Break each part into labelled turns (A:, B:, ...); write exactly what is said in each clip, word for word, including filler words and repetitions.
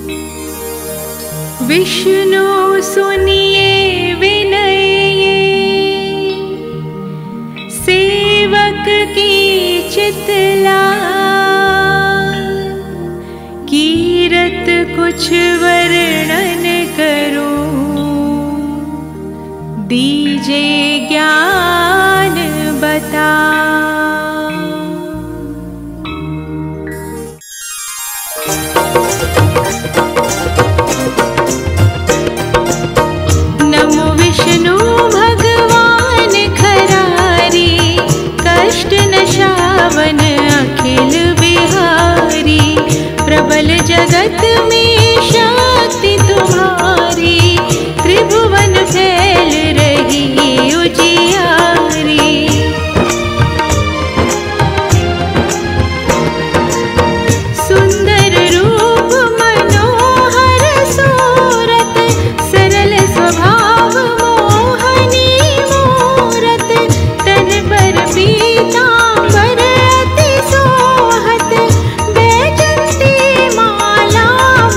A: विष्णु सुनिए विनय सेवक की चितला, कीरत कुछ वर्णन करूं, दीजे ज्ञान बता। नमो विष्णु भगवान खरारी, कष्ट नशावन अखिल बिहारी, प्रबल जगत में शक्ति तुम्हारी, त्रिभुवन फैल रही उजियारी। सुंदर रूप मनोहर सूरत, सरल स्वभाव मोहनी मूरत, तन पर पीतांबर अति सोहत, बैजंती माला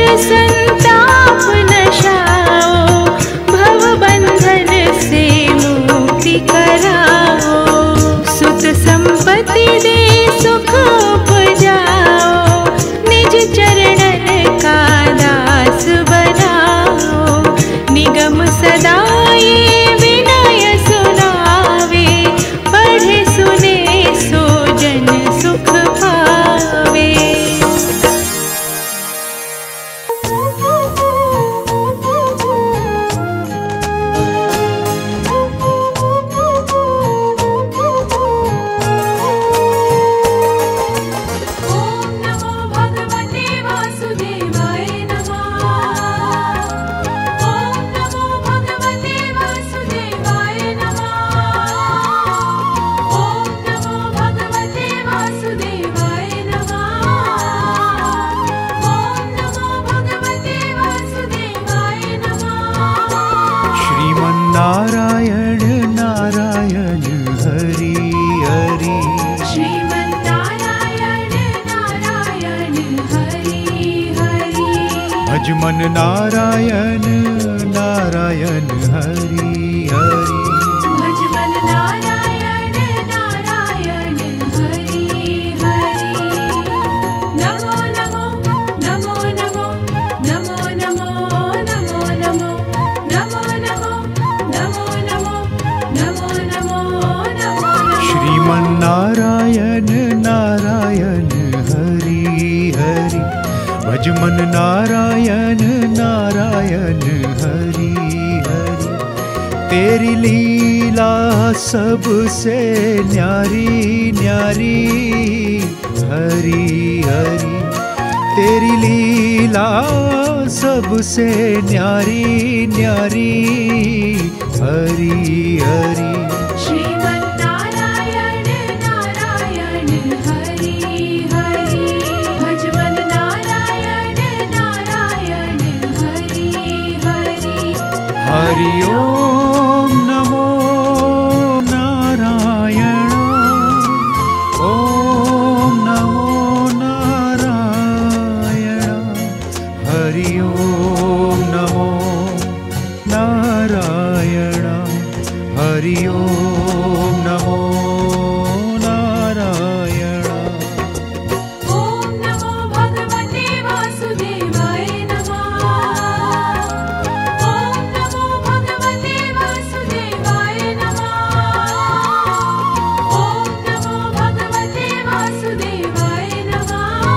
A: संताप नशाओ, भवबंधन से मुक्ति कराओ। सुत संपत्ति दे सुख उपजाओ, निज चरणन का दास बनाओ। निगम सदा ये विनय सुनावे, पढ़े सुने सो जन सुख पावे।
B: नारायण नारायण हरि हरि,
A: श्रीमन् नारायण नारायण हरि हरि।
B: भज मन नारायण नारायण हरि हरि,
A: भज मन नारायण नारायण हरि हरि। नमो नमो नमो नमो नमो नमो नमो नमो नमो नमो नमो नमो नमो नमो नमो।
B: श्रीमन् नारायण नारायण हरि हरि, भज मन नारायण नारायण हरि हरि। तेरी लीला सबसे न्यारी न्यारी हरि हरि, तेरी लीला सबसे न्यारी न्यारी हरि हरि।
A: श्रीमन् नारायण नारायण हरि हरि, भज मन नारायण नारायण हरि हरि।
B: हरि ओम नमो नारायण, ओम नमो नारायण। हरि ओम नमो नारायण, हरि ओम नमो नारायण।
A: ओम नमो भगवते वासुदेवाय नमः। ओम नमो भगवते वासुदेवाय नमः। ओम नमो भगवते वासुदेवाय नमः।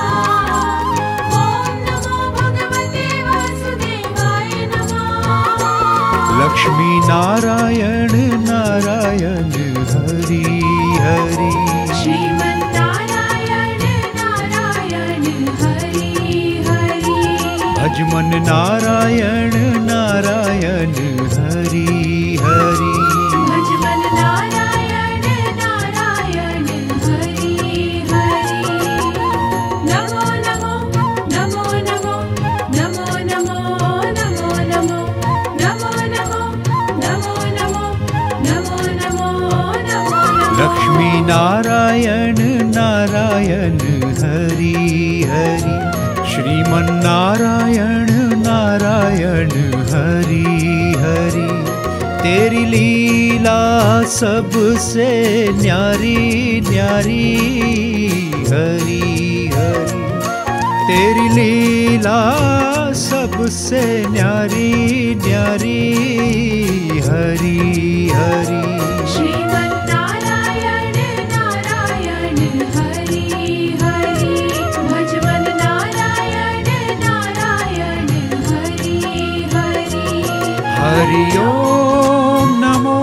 A: ओम नमो भगवते वासुदेवाय नमः।
B: लक्ष्मी नारायण नारायण हरि हरि,
A: श्रीमन् नारायण नारायण हरि हरि।
B: भज मन नारायण नारायण हरि हरि,
A: भज मन नारायण नारायण हरि हरि। नमो नमो नमो नमो नमो नमो नमो नमो नमो नमो नमो नमो नमो नमो नमो।
B: लक्ष्मी नारायण नारायण हरि हरि, श्रीमन् नारायण नारायण हरि हरि। तेरी लीला सबसे न्यारी न्यारी हरि हरि, तेरी लीला सबसे न्यारी न्यारी हरि हरि।
A: श्रीमन् नारायण नारायण हरि हरि, भज मन नारायण नारायण हरि हरि।
B: हरि ओम नमो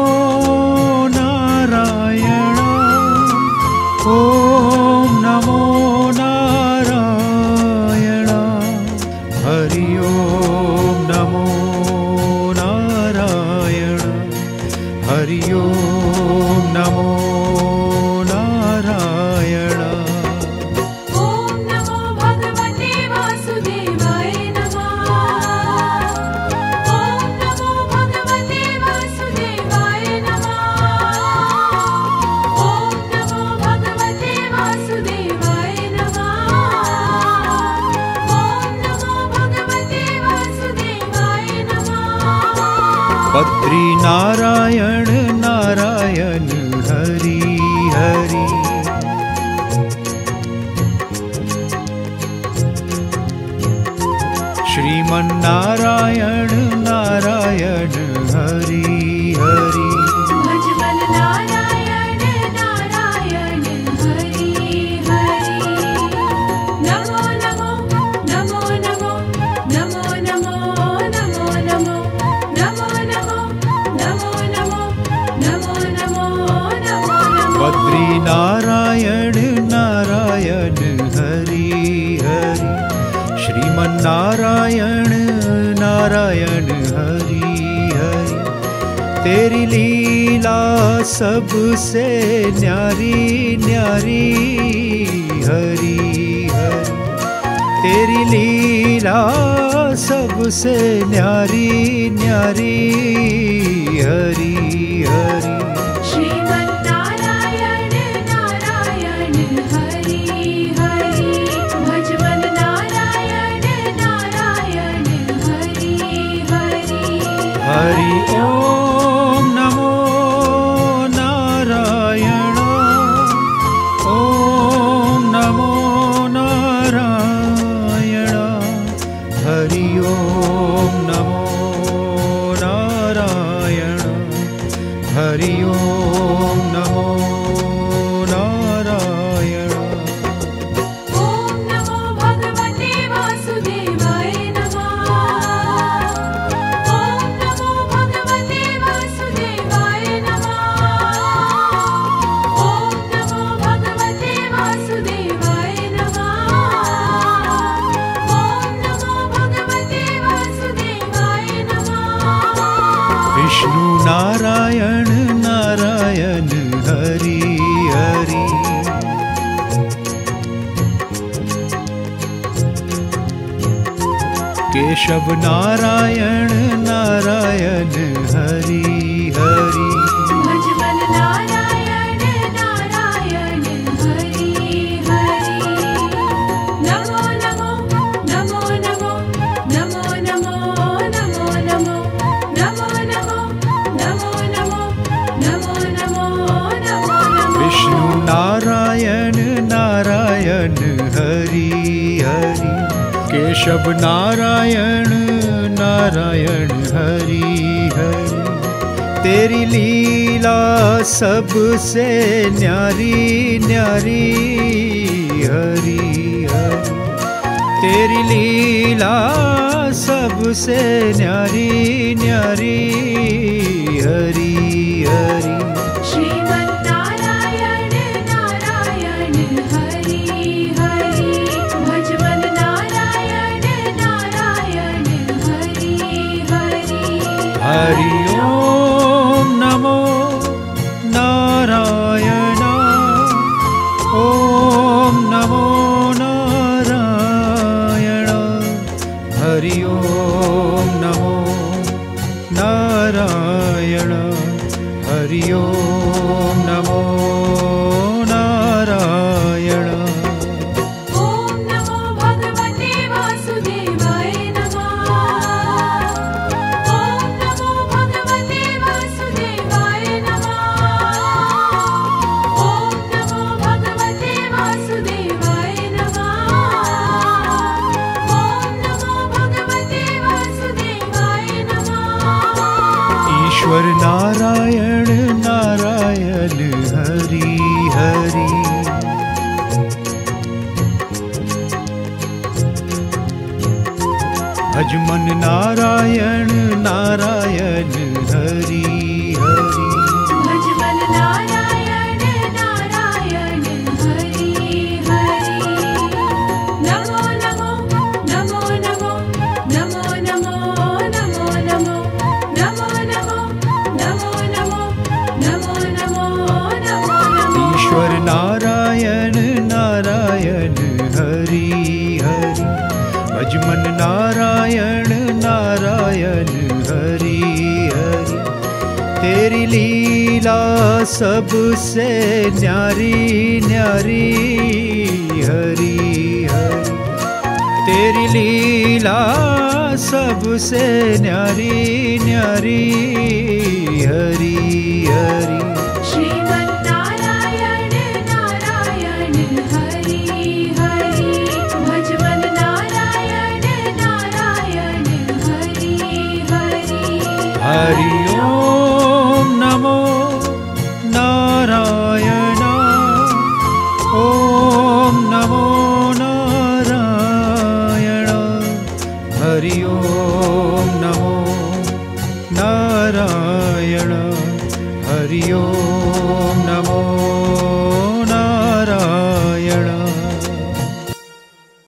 B: नारायण, ओम नमो नारायण। हरि ओम नमो नारायण, हरि ओम नमो नारायण।
A: ओम नमो भगवते वासुदेवाय नमः। ओम नमो भगवते वासुदेवाय नमः। ओम नमो भगवते वासुदेवाय नमः। ओम नमो
B: बद्री नारायण नारायण हरि हरि। श्रीमन नारायण नारायण हरि हरि।
A: भजमन नारायण नारायण हरि हरि। नमो नमो नमो नमो नमो नमो नमो नमो नमो नमो नमो नमो नमो नमो नमो नमो।
B: बद्री नारायण नारायण हरि हरि। श्रीमन नारायण नारायण हरि हरि। तेरी लीला सबसे न्यारी न्यारी हरि हरि। तेरी लीला सबसे न्यारी न्यारी हरि हरि।
A: श्रीमन नारायण नारायण हरि हरि। भजमन नारायण नारायण हरि हरि।
B: हरि ओम नमो नारायण। ओम नमो नारायण। हरि ओम नमो नारायण। हरि ओम नमो नारायण।
A: ओम नमो भगवते वासुदेवाय नमः। ओम नमो भगवते वासुदेवाय नमः। ओम नमो भगवते वासुदेवाय नमः। ओम नमो भगवते वासुदेवाय नमः।
B: विष्णु नारायण नारायण हरि हरि। केशव नारायण नारायण हरि हरि।
A: भजमन नारायण नारायण हरि हरि। नमो नमो नमो नमो नमो नमो नमो नमो नमो नमो नमो नमो नमो नमो नमो नमो।
B: विष्णु नारायण नारायण हरि हरि। केशव नारायण नारायण हरि हरि। तेरी लीला सबसे न्यारी न्यारी हरि हरि। तेरी लीला सबसे न्यारी न्यारी हरि हरि।
A: श्रीमन नारायण नारायण हरि हरि। भजमन नारायण नारायण हरि हरि।
B: हरि ओम नमो नारायण। ओम नमो नारायण। हरि ओम नमो नारायण। हरि ओम नमो नारायण।
A: ओम नमो भगवते वासुदेवाय नमः। ओम नमो भगवते वासुदेवाय नमः। ओम नमो भगवते वासुदेवाय नमः। ओम नमो भगवते वासुदेवाय नमः।
B: ईश्वर नारायण नारायण हरि हरि। भजमन नारायण नारायण हरि हरि।
A: भजमन नारायण नारायण हरि हरि। नमो नमो नमो नमो नमो नमो नमो नमो नमो नमो नमो नमो नमो नमो नमो नमो।
B: ईश्वर नारायण नारायण हरि हरि। भजमन नारायण नारायण हरि हरि। तेरी लीला सबसे न्यारी न्यारी हरि हरि। तेरी लीला सबसे न्यारी न्यारी हरि हरि।
A: श्रीमन्नारायण नारायण हरि हरि भजमन नारायण नारायण हरि हरि।
B: हरि ओम नमो नारायण ओम नमो नारायण। हरि ओम नमो नारायण हरि ओम